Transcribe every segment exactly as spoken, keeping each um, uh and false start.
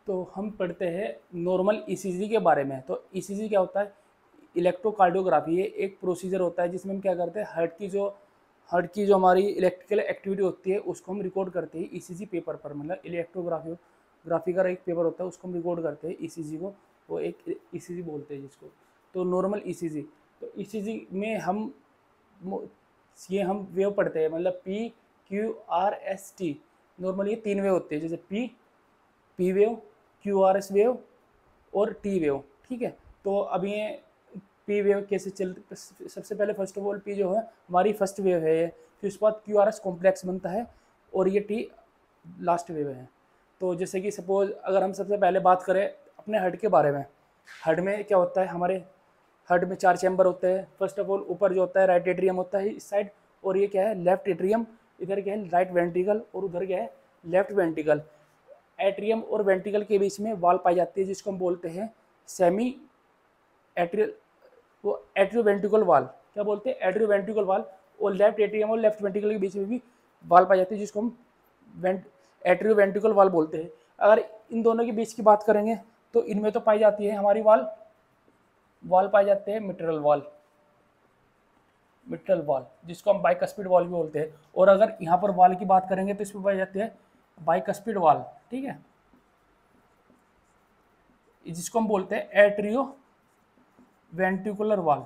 तो हम पढ़ते हैं नॉर्मल ईसीजी के बारे में। तो ईसीजी क्या होता है? इलेक्ट्रोकार्डियोग्राफी। ये एक प्रोसीजर होता है जिसमें हम क्या करते हैं, हार्ट की जो हार्ट की जो हमारी इलेक्ट्रिकल एक्टिविटी होती है उसको हम रिकॉर्ड करते हैं ईसीजी पेपर पर। मतलब इलेक्ट्रोग्राफी ग्राफी का एक पेपर होता है उसको हम रिकॉर्ड करते हैं ईसीजी को, वो एक ईसीजी बोलते हैं जिसको। तो नॉर्मल ईसीजी, तो ईसीजी में हम ये हम वेव पढ़ते हैं, मतलब P Q R S T. Normal ये तीन वेव होते हैं, जैसे P P wave, Q R S wave और टी वेव। ठीक है, तो अब ये पी वेव कैसे चल, सबसे पहले फर्स्ट ऑफ ऑल पी जो है हमारी फर्स्ट वेव है ये, फिर उसके बाद क्यू आर एस कॉम्प्लेक्स बनता है और ये टी लास्ट वेव है। तो जैसे कि सपोज अगर हम सबसे पहले बात करें अपने हार्ट के बारे में, हार्ट में क्या होता है, हमारे हार्ट में चार चैम्बर होते हैं। फर्स्ट ऑफ ऑल ऊपर जो होता है राइट एट्रियम होता है इस साइड, और ये क्या है लेफ्ट एट्रियम, इधर क्या है राइट वेंट्रिकल और उधर क्या है लेफ्ट वेंट्रिकल। एट्रियम और वेंट्रिकल के बीच में वाल पाई जाती है जिसको हम बोलते हैं सेमी एट्रियल, वो एट्रियो वेंट्रिकल वाल, क्या बोलते हैं एट्रियो वेंट्रिकल वाल। और लेफ्ट एट्रियम और लेफ्ट वेंट्रिकल के बीच में भी वाल पाई जाती है जिसको हम वेंट एट्रियो वेंट्रिकल वाल बोलते हैं। अगर इन दोनों के बीच की बात करेंगे तो इनमें तो पाई जाती है हमारी वाल वाल पाए जाते हैं मिट्रल वाल, मिट्रल वाल जिसको हम बाइकस्पिड वाल भी बोलते हैं। और अगर यहाँ पर वाल की बात करेंगे तो इसमें पाए जाते हैं बाइकस्पिड वाल। ठीक है, जिसको हम बोलते हैं एट्रियो वेंट्रिकुलर वाल।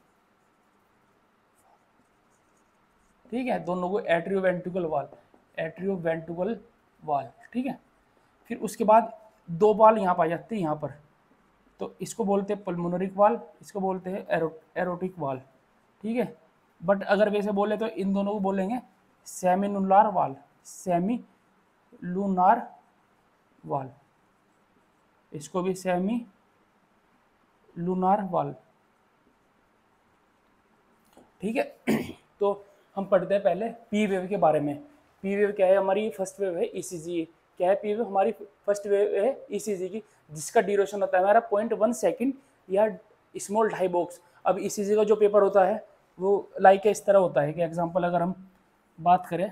ठीक है, दोनों को atrio ventricle wall, atrio ventricle wall. ठीक है, फिर उसके बाद दो वाल यहाँ पाए जाते हैं यहाँ पर, तो इसको बोलते हैं पल्मोनरी वाल, इसको बोलते हैं एरो एरोटिक वाल। ठीक है, बट अगर वैसे बोले तो इन दोनों को बोलेंगे सेमिनुलार वाल, सेमी लूनार वाल, इसको भी सेमी लूनार वाल। ठीक है, तो हम पढ़ते हैं पहले पी वेव के बारे में। पी वेव क्या है, हमारी फर्स्ट वेव है ईसीजी। क्या है पी वेव, हमारी फर्स्ट वेव है ईसीजी की, जिसका ड्यूरेशन होता है हमारा पॉइंट वन सेकेंड या स्मॉल ढाई बॉक्स। अब ईसीजी का जो पेपर होता है वो लाइक इस तरह होता है कि एग्जांपल अगर हम बात करें,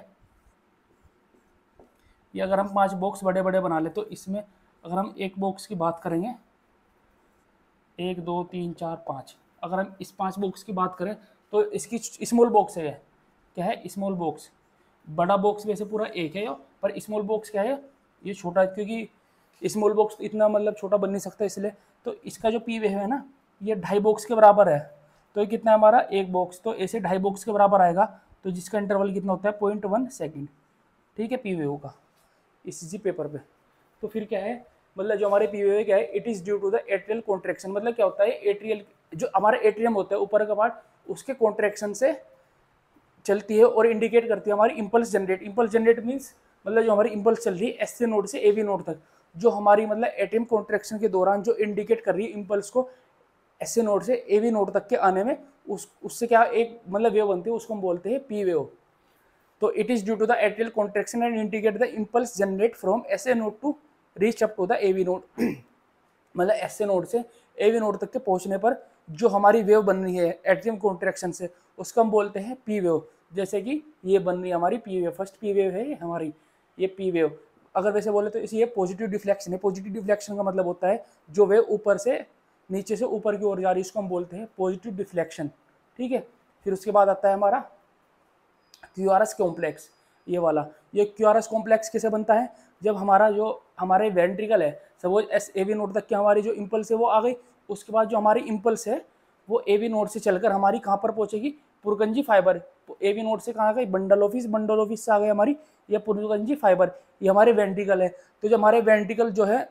या अगर हम पांच बॉक्स बड़े बड़े बना ले तो इसमें अगर हम एक बॉक्स की बात करेंगे, एक दो तीन चार पाँच, अगर हम इस पांच बॉक्स की बात करें तो इसकी स्मॉल बॉक्स है, क्या है स्मॉल बॉक्स। बड़ा बॉक्स वैसे पूरा एक है यो, पर स्मॉल बॉक्स क्या है ये छोटा है, क्योंकि स्मॉल बॉक्स इतना मतलब छोटा बन नहीं सकता इसलिए। तो इसका जो पी वेव है ना ये ढाई बॉक्स के बराबर है, तो ये कितना है हमारा एक बॉक्स, तो ऐसे ढाई बॉक्स के बराबर आएगा, तो जिसका इंटरवल कितना होता है पॉइंट वन सेकेंड। ठीक है, पी वेव का इसी पेपर पे। तो फिर क्या है, मतलब जो हमारे पी वेव क्या है, it is due to the atrial contraction. मतलब क्या होता है एट्रियल, जो हमारा एट्रियम होता है ऊपर का पार्ट, उसके कॉन्ट्रैक्शन से चलती है और इंडिकेट करती है हमारी impulse generate. Impulse generate means मतलब जो हमारी इंपल्स चल रही है एस नोड से ए बी नोड तक, जो हमारी मतलब एटीएम कॉन्ट्रैक्शन के दौरान जो इंडिकेट कर रही है इंपल्स को एस नोड से ए बी नोड तक के आने में, उस उससे क्या एक मतलब वेव बनती है, उसको हम बोलते हैं पी वेव। तो it is due to the atrial contraction and indicate the impulse generate from S A node to reach up to the A B node. मतलब एस ए नोड से ए बी नोड तक के पहुंचने पर जो हमारी wave बन रही है एट्रियम कॉन्ट्रैक्शन से, उसको हम बोलते हैं पी वेव। जैसे कि ये बन रही है हमारी P wave, first P wave है ये हमारी, ये पी वेव। अगर वैसे बोले तो इसी ये पॉजिटिव डिफ्लेक्शन है। पॉजिटिव डिफ्लेक्शन का मतलब होता है जो वेव ऊपर से नीचे से ऊपर की ओर जा रही है, इसको हम बोलते हैं पॉजिटिव डिफ्लेक्शन। ठीक है, फिर उसके बाद आता है हमारा क्यू आर एस कॉम्प्लेक्स, ये वाला। ये क्यू आर एस कॉम्प्लेक्स कैसे बनता है, जब हमारा जो हमारे वेंट्रिकल है suppose S A V node तक की हमारी जो इम्पल्स है वो आ गई, उसके बाद जो हमारी इम्पल्स है वो ए वी नोड से चलकर हमारी कहाँ पर पहुंचेगी, Purkinje fiber. A V node से कहाँ गई, बंडल ऑफिस, बंडल ऑफिस से आ गई हमारी ये पुरगंजी फाइबर, ये हमारे वेंट्रिकल है। तो जो हमारे वेंट्रिकल जो है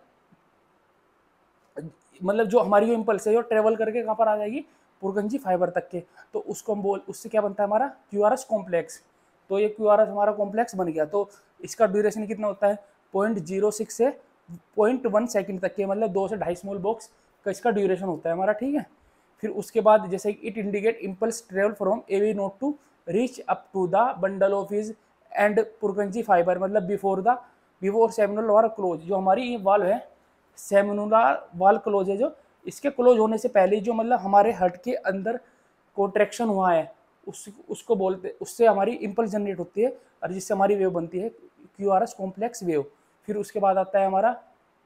मतलब जो हमारी जो इम्पल्स है वो ट्रेवल करके कहाँ पर आ जाएगी, पुरगंजी फाइबर तक के, तो उसको हम बोल उससे क्या बनता है हमारा क्यू आर एस कॉम्प्लेक्स। तो ये क्यू आर एस हमारा कॉम्प्लेक्स बन गया। तो इसका ड्यूरेशन कितना होता है, पॉइंट जीरो सिक्स से पॉइंट वन सेकेंड तक के, मतलब दो से ढाई स्मॉल बॉक्स का इसका ड्यूरेशन होता है हमारा। ठीक है, फिर उसके बाद जैसे it indicate impulse travel from A V node to reach up to the bundle of His and Purkinje fiber, मतलब before the before seminal valve close. जो हमारी ये वाल है सेमिनुलार वाल क्लोज है, जो इसके क्लोज होने से पहले जो मतलब हमारे हार्ट के अंदर कॉन्ट्रैक्शन हुआ है उस उसको बोलते, उससे हमारी इम्पल्स जनरेट होती है और जिससे हमारी वेव बनती है Q R S complex wave. फिर उसके बाद आता है हमारा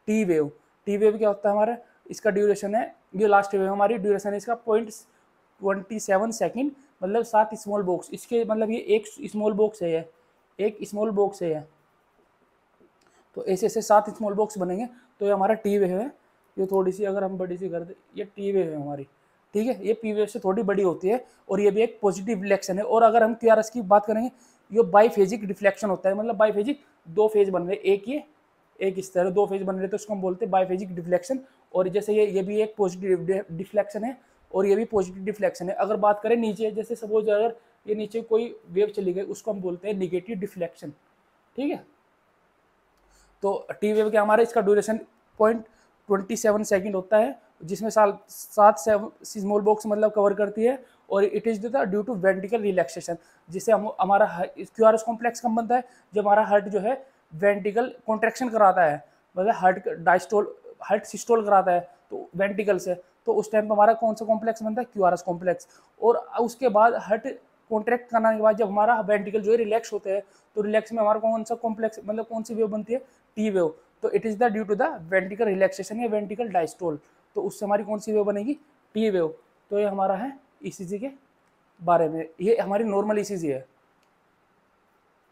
टी वेव। टी वेव क्या होता है हमारा, इसका ड्यूरेशन है, ये लास्ट वेव हमारी ड्यूरेशन है इसका पॉइंट ट्वेंटी सेवन सेकेंड, मतलब सात स्मॉल बॉक्स, इसके मतलब ये एक स्मॉल बॉक्स है, ये एक स्मॉल बॉक्स है ये। तो ऐसे ऐसे सात स्मॉल बॉक्स बनेंगे, तो ये हमारा टी वेव है। ये थोड़ी सी अगर हम बड़ी सी कर दे, ये टी वेव है हमारी, ठीक है। ये पी वेव से थोड़ी बड़ी होती है और ये भी एक पॉजिटिव रिफ्लेक्शन है। और अगर हम क्यू आर एस की बात करेंगे, ये बाईफेजिक रिफ्लेक्शन होता है, मतलब बाईफेजिक दो फेज बन रहे, एक ये एक इस तरह दो फेज बन रहे, तो उसको हम बोलते हैं बाईफेजिक डिफ्लेक्शन। और जैसे ये ये भी एक पॉजिटिव डिफ्लेक्शन है और ये भी पॉजिटिव डिफ्लेक्शन है। अगर बात करें नीचे, जैसे सपोज अगर ये नीचे कोई वेव चली गई, उसको हम बोलते हैं निगेटिव डिफ्लेक्शन, ठीक है। तो टी वेव के हमारे इसका duration point twenty seven second होता है, जिसमें साल सात स्मॉल बॉक्स मतलब कवर करती है। और it is due to ventricle relaxation, जिससे हम हमारा क्यू आर एस कॉम्प्लेक्स कम बनता है जब हमारा हार्ट जो है वेंट्रिकल कॉन्ट्रैक्शन कराता है, मतलब हार्ट डायस्टोल हार्ट सिस्टोल कराता है तो वेंट्रिकल से, तो उस टाइम पर हमारा कौन सा कॉम्प्लेक्स बनता है, क्यू आर एस कॉम्प्लेक्स। और उसके बाद हार्ट कॉन्ट्रैक्ट करने के बाद जब हमारा वेंट्रिकल जो है रिलैक्स होते हैं, तो रिलैक्स में हमारा कौन सा कॉम्प्लेक्स मतलब कौन सी वेव बनती है, टी वेव। तो it is the due to the ventricle relaxation या वेंट्रिकल डायस्टोल, तो उससे हमारी कौन सी वेव बनेगी, टी वेव। तो ये हमारा है ईसीजी के बारे में, ये हमारी नॉर्मल ईसीजी है।